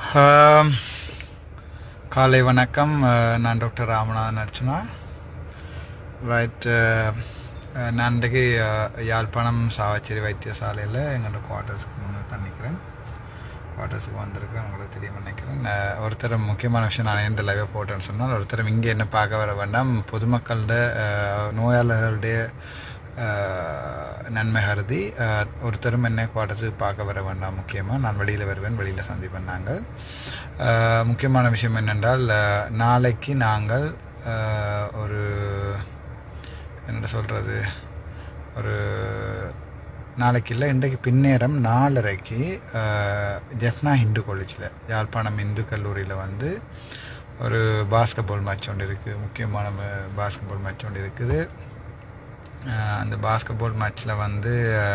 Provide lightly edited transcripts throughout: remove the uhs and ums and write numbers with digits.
ஆம், காலை வணக்கம். நான் டாக்டர் ராமநாதன் அர்ச்சனா. ரைட். நான் இன்றைக்கு யாழ்ப்பாணம் சாவச்சேரி வைத்தியசாலையில் எங்களோட குவார்ட்டர்ஸுக்கு முன்னே தான் நிற்கிறேன். குவார்ட்டர்ஸுக்கு வந்திருக்கேன், உங்களுக்கு தெரியும் நினைக்கிறேன். ஒருத்தர் முக்கியமான விஷயம் நான் எந்த லைவை போட்டேன்னு சொன்னால், ஒருத்தர் இங்கே என்ன பார்க்க வர வேண்டாம், பொதுமக்களோட நோயாளர்களுடைய நன்மை கருதி ஒருத்தரும் என்ன குவார்ட்டர்ஸுக்கு பார்க்க வர வேண்டாம். முக்கியமாக நான் வெளியில் வருவேன், வெளியில் சந்திப்பேன். நாங்கள் முக்கியமான விஷயம் என்னென்றால், நாளைக்கு நாங்கள் ஒரு என்ன சொல்கிறது, ஒரு நாளைக்கு இல்லை, இன்றைக்கு பின்னேரம் 4:30க்கு ஜெஃப்னா ஹிந்து காலேஜில், யாழ்ப்பாணம் இந்து கல்லூரியில் வந்து ஒரு பாஸ்கெட்பால் மேட்ச் ஒன்று இருக்குது. முக்கியமான பாஸ்கெட்பால் மேட்ச் ஒன்று இருக்குது. அந்த பாஸ்கெட்பால் மேட்ச்சில் வந்து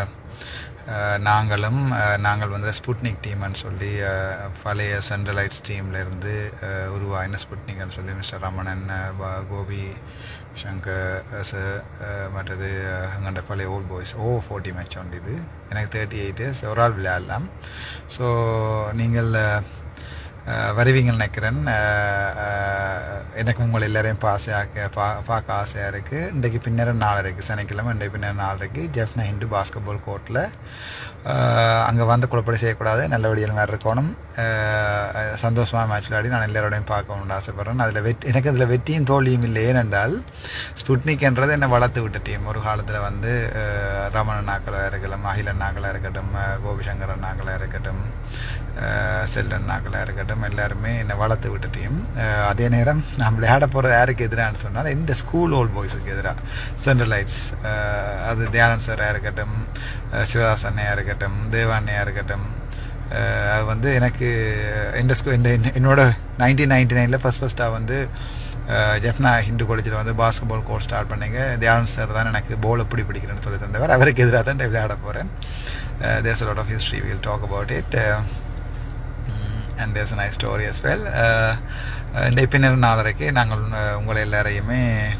நாங்கள் வந்து ஸ்புட்னிக் டீம்னு சொல்லி பழைய சென்ட்ரலைட்ஸ் டீம்லேருந்து உருவாயின ஸ்புட்னிக்னு சொல்லி மிஸ்டர் ரமணன், கோபி சங்கர் மற்றது எங்கள்ட பழைய ஓல்ட் பாய்ஸ் 40 மேட்ச் ஒன்று. இது எனக்கு 38 இயர்ஸ், ஒரு ஆள் விளையாடலாம். ஸோ நீங்கள் வருவீங்கன்னு நினைக்கிறேன். எனக்கு உங்களை எல்லாரையும் பார்க்க ஆசையாக இருக்குது. இன்றைக்கு பின்னேரம் 4:30, சனிக்கிழமை இன்றைக்கு பின்னேரம் 4:30 ஜெஃப்னா ஹிந்து பாஸ்கெட்பால் கோர்ட்டில். அங்கே வந்து குழப்படி செய்யக்கூடாது, நல்லபடியாக வேறு இருக்கணும். சந்தோஷமாக மேட்ச் விளையாடி நான் எல்லாரோடையும் பார்க்கணும்னு ஆசைப்பட்றேன். எனக்கு அதில் வெற்றியும் தோல்வியும் இல்லை. ஏனென்றால் ஸ்புட்னிக்ன்றது என்னை வளர்த்து விட்ட டீம். ஒரு காலத்தில் வந்து ரமணன் நாக்களாக இருக்கட்டும், அகிலன் நாக்களாக இருக்கட்டும், கோபிசங்கரன் நாக்களாக இருக்கட்டும், செல்டன் நாக்களாக இருக்கட்டும், எல்லாருமே என்னை வளர்த்து விட்ட டீம். அதே நேரம் நான் விளையாட போகிறது யாருக்கு எதிரான்னு சொன்னால், இந்த ஸ்கூல் ஓல்ட் பாய்ஸுக்கு எதிராக சென்ட்ரலைட்ஸ். அது தியானந்த் சாராக இருக்கட்டும், சிவதாஸ் அண்ணையாக இருக்கட்டும், தேவாண்ணையாக இருக்கட்டும். அது வந்து எனக்கு என்னோட 1999 ஃபஸ்ட்டாக வந்து ஜெஃப்னா ஹிந்து காலேஜில் வந்து பாஸ்கெட்பால் கோர்ஸ் ஸ்டார்ட் பண்ணிங்க. தியானந்த் சார் தான் எனக்கு போல் எப்படி பிடிக்கிறேன்னு சொல்லி தந்தவர். அவருக்கு எதிராக தான் விளையாட போகிறேன். there's a lot of history, we'll talk about it. And there's a nice story as well. இன்றைய பின்னர் 4:30 நாங்கள் உங்களை எல்லாரையுமே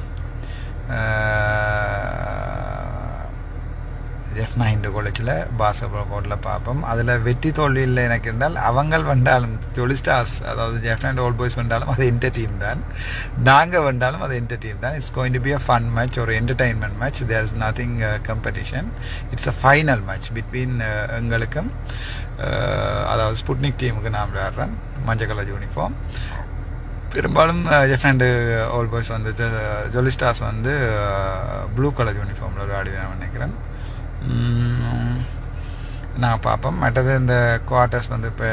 ஜெஃப்னா ஹிந்து காலேஜில் பாஸ்கெட்பால் கோர்ட்டில் பார்ப்போம். அதில் வெற்றி தோல்வி இல்லை எனக்கு இருந்தால், அவங்க வந்தாலும் ஜொலிஸ்டார்ஸ், அதாவது ஜெஃப்னா அண்ட் ஓல்ட் பாய்ஸ் வந்தாலும் அது என்டர் டீம் தான், நாங்கள் வந்தாலும் அது என்டர் டீம் தான். It's going to be a fun match, ஒரு entertainment match. There is nothing competition. It's a final match between எங்களுக்கும், அதாவது ஸ்புட்னிக் டீமுக்கு நான் விளையாடுறேன், மஞ்சள் கலர் யூனிஃபார்ம். பெரும்பாலும் ஜெஃப்னா அண்ட் ஓல்ட் பாய்ஸ் வந்து ஜொலிஸ்டார்ஸ் வந்து ப்ளூ கலர் யூனிஃபார்மில் விளையாடுவேன் நினைக்கிறேன். நாங்கள் பார்ப்போம். மற்றது இந்த குவார்ட்டர்ஸ் வந்து இப்போ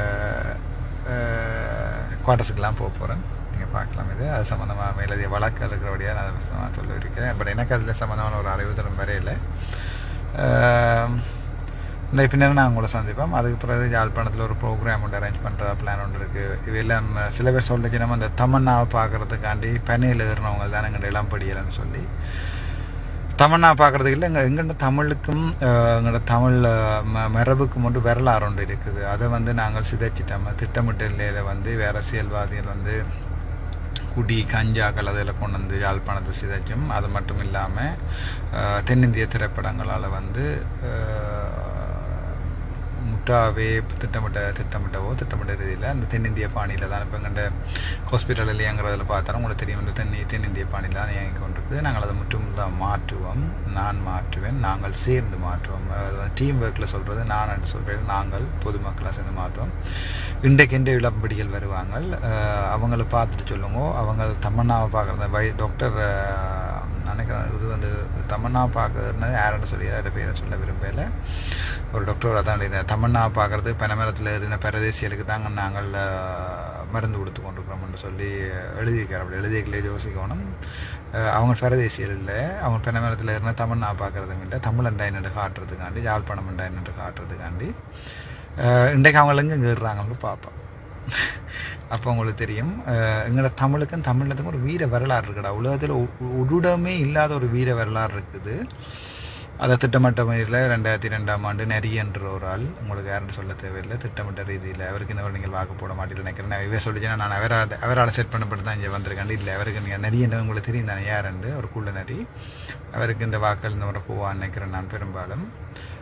குவார்ட்டர்ஸுக்கெல்லாம் போகிறேன், நீங்கள் பார்க்கலாம். இது அது சம்மந்தமாக மேலதிக வழக்கு இருக்கிறபடியாக நான் அதை சம்மந்தமாக சொல்ல இருக்கிறேன். பட் எனக்கு அதில் சம்மந்தமான ஒரு அறிவு தரும் வரையில் இந்த பின்னர் நான் உங்களை சந்திப்போம். அதுக்கு பிறகு யாழ்ப்பாணத்தில் ஒரு ப்ரோக்ராம் ஒன்று அரேஞ்ச் பண்ணுறதா பிளான் ஒன்று இருக்குது. இவையெல்லாம் சில பேர் சொல்லிச்சு, நம்ம அந்த தமன்னாவை பார்க்குறதுக்காண்டி பனையில் ஏறினவங்க தான் எங்கள் இளம்படியலைன்னு சொல்லி. தமன்னா பார்க்குறதுக்கு இல்லை, எங்கள்கிட்ட தமிழுக்கும் எங்களோட தமிழ் மரபுக்கும் ஒன்று வரலாறு ஒன்று இருக்குது. அதை வந்து நாங்கள் சிதைச்சிட்டோம். திட்டமிட்டலையில் வந்து வேறு அரசியல்வாதிகள் வந்து குடி கஞ்சாக்கள் அதில் கொண்டு வந்து யாழ்ப்பாணத்தை சிதைச்சும். அது மட்டும் இல்லாமல் தென்னிந்திய திரைப்படங்களால் வந்து முட்டாவே திட்டமிட்ட ரீதியில் அந்த தென்னிந்திய பாணியில் தான் இப்போ எங்கள்கிட்ட ஹாஸ்பிட்டலில் இயங்குறதில் பார்த்தாலும் உங்களுக்கு தெரியும், இந்த தென்னிந்திய பாணியில் தான் இயங்கி கொண்டிருக்குது. நாங்கள் அதை மட்டும் தான் மாற்றுவோம், நான் மாற்றுவேன், நாங்கள் சேர்ந்து மாற்றுவோம். டீம் ஒர்க்கில் சொல்கிறது நான் சொல்கிறேன், நாங்கள் பொதுமக்களாக சேர்ந்து மாற்றுவோம். இன்றைக்கு இளம்படிகள் வருவாங்க, அவங்கள பார்த்துட்டு சொல்லுங்க. அவங்க தமன்னாவை பார்க்குறது டாக்டர் நினைக்கிறேன். இது வந்து தமன்னா பார்க்கறது யாருன்னு சொல்லி அதோட பேரை சொல்ல விரும்பல. ஒரு டாக்டர் அதான் இந்த தமன்னா பார்க்குறது பனைமரத்தில் இருந்த பரதேசியலுக்கு தாங்க நாங்கள் மருந்து கொடுத்து கொண்டிருக்கிறோம்னு சொல்லி எழுதியிருக்கார். அப்படி எழுதிக்கலே யோசிக்கணும். அவங்க பரதேசியல் இல்லை, அவங்க பனைமரத்தில் இருந்த தமன்னா பார்க்குறதும் இல்லை, தமிழண்டா என்னென்று காட்டுறதுக்காண்டி, யாழ்ப்பாணம் உண்டா என்னென்று காட்டுறதுக்காண்டி இன்றைக்கு அவங்களுக்கு இங்கே ஏறுறாங்கன்னு பார்ப்போம். அப்போ உங்களுக்கு தெரியும், எங்களோட தமிழத்துக்கும் ஒரு வீர வரலாறு இருக்குடா. உலகத்தில் உருடமே இல்லாத ஒரு வீர வரலாறு இருக்குது. அதை திட்டமிட்ட முறையில் 2002ஆம் ஆண்டு நெறியன்ற ஒரு ஆள், உங்களுக்கு யாருன்னு சொல்ல தேவையில்லை, திட்டமிட்ட ரீதியில் அவருக்கு இந்த நீங்கள் வாக்கு போட மாட்டேன்னு நினைக்கிறேன். இவே சொல்லிச்சுன்னா நான் அவரால் செட் பண்ணப்பட்டு தான் இங்கே வந்திருக்காண்டு. இல்லை, அவருக்கு நீங்கள் நெறியன்றது உங்களுக்கு தெரியும் தானே யாருண்டு, ஒரு குள்ள நெறி. அவருக்கு இந்த வாக்கள் இந்த முறை போவான்னு நினைக்கிறேன் நான் பெரும்பாலும்.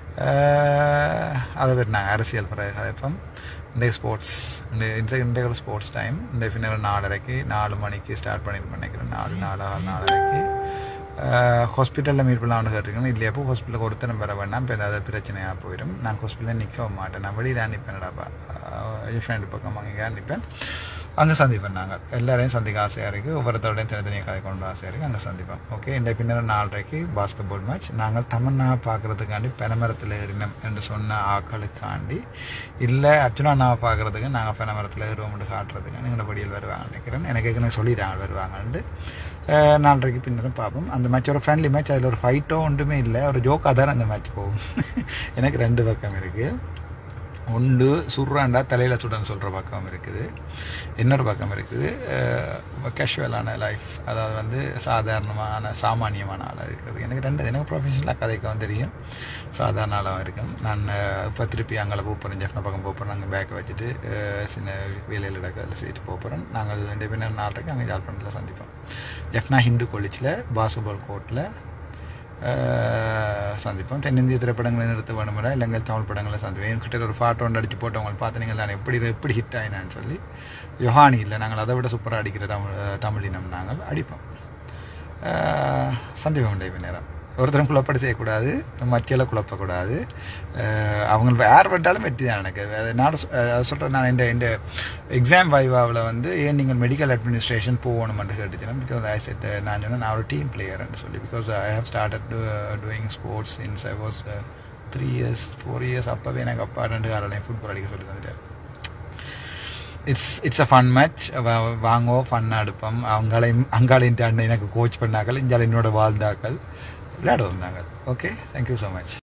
அதை பற்றி நாங்கள் அரசியல் பிறகு கதைப்போம். இன்றைக்கு ஸ்போர்ட்ஸ் இன்றைக்கு ஒரு ஸ்போர்ட்ஸ் டைம். இன்றைக்கு பின்னர் 4 மணிக்கு ஸ்டார்ட் பண்ணிட்டு நினைக்கிறேன். 4:30 ஹாஸ்பிட்டலில் மீட் பண்ணலாம்னு கேட்டிருக்கேன். இல்லையா அப்போ ஹாஸ்பிட்டலுக்கு ஒருத்தரம் வர வேண்டாம், இப்போ ஏதாவது பிரச்சனையாக போயிடும். நான் ஹாஸ்பிட்டலில் நிற்கவும் மாட்டேன், நான் வெளியில் நிற்பேன்டாப்பா. என் ஃப்ரெண்டு பக்கம் அங்கே நிற்பேன். அங்கே சந்திப்பேன். நாங்கள் எல்லாரையும் சந்திக்க ஆசையாக இருக்குது. ஒவ்வொருத்தரோடையும் தனித்தனியாக கதை கொண்டு ஆசையாக இருக்குது. அங்கே சந்திப்போம். ஓகே. இந்த பின்னர் 4:30 பாஸ்கெட் பால் மேட்ச். நாங்கள் தமன்னா பார்க்குறதுக்காண்டி பெனமரத்தில் ஏறினோம் என்று சொன்ன ஆக்களுக்காண்டி, இல்லை அர்ச்சுனாவை பார்க்குறதுக்கு நாங்கள் பெனமரத்தில் ஏறுவோம்னு காட்டுறதுக்கு எங்களோட படியில் வருவாங்க நினைக்கிறேன். எனக்கு ஏற்கனவே சொல்லிட்டாங்க வருவாங்கன்ட்டு. 4:30 பின்னரும் பார்ப்போம். அந்த மேட்ச் ஒரு ஃப்ரெண்ட்லி மேட்ச். அதில் ஒரு ஃபைட்டோ ஒன்றுமே இல்லை, ஒரு ஜோக்காக தான் அந்த மேட்ச் போகும். எனக்கு 2 பக்கம் இருக்குது. ஒன்று சுடுறாண்டா தலையில் சுடன்னு சொல்கிற பக்கம் இருக்குது, இன்னொரு பக்கம் இருக்குது கேஷுவலான லைஃப், அதாவது சாமானியமான ஆளாக இருக்குது. எனக்கு ப்ரொஃபஷனலாக கதைக்கவும் தெரியும், சாதாரண ஆளாகவும் இருக்கும். நான் இப்போ திருப்பி அங்கே போகிறேன், ஜெஃப்னா பக்கம் போகிறேன். அங்கே பேக்கை வச்சுட்டு சின்ன வேலையில் இடக்கு அதில் செய்துட்டு போகிறேன். நாங்கள் 2 பின்னர் 4:30 அங்கே ஜாழ்ப்பாணத்தில் சந்திப்போம். ஜெஃப்னா ஹிந்து காலேஜில் பாஸ்கெட்பால் கோர்ட்டில் சந்திப்போம். தென்னிந்திய திரைப்படங்களை நிறுத்த வேணுமுறை இல்லைங்க தமிழ் படங்களை சந்திப்போம். என்கிட்ட ஒரு பாட்டு ஒன்று அடித்து போட்டவங்க பார்த்தீங்க தானே எப்படி ஹிட் ஆயினான்னு சொல்லி. யோஹானி இல்லை, நாங்கள் அதை விட சூப்பராக அடிக்கிற தமிழினம் நாங்கள் அடிப்போம். சந்திப்போம் டைப் நேரம். ஒருத்தரும் குழப்படி செய்யக்கூடாது, மத்தியில் குழப்பக்கூடாது. அவங்க யார் பண்ணிட்டாலும் வெற்றி தான். எனக்கு நான் சொல்கிறேன், நான் இந்த எக்ஸாம் வைவாவில் ஏன் நீங்கள் மெடிக்கல் அட்மினிஸ்ட்ரேஷன் போகணுமென்று கேட்டுச்சேன். பிகாஸ் ஐ செட் நான் சொன்னேன் நான் ஒரு டீம் பிளேயர்னு சொல்லி. Because I have started doing sports since I was 3 years 4 years. அப்போவே எனக்கு அப்பா 2 காலையும் ஃபுட்பால் அடிக்க சொல்லி தந்துட்டார். It's a fun match. வாங்கோ ஃபன்னாக எடுப்போம். அங்காளையும் எனக்கு கோச் பண்ணாக்கள், இஞ்சால என்னோட வாழ்ந்தாக்கள் விளையாடுவோம் நாங்கள். Okay, thank you so much.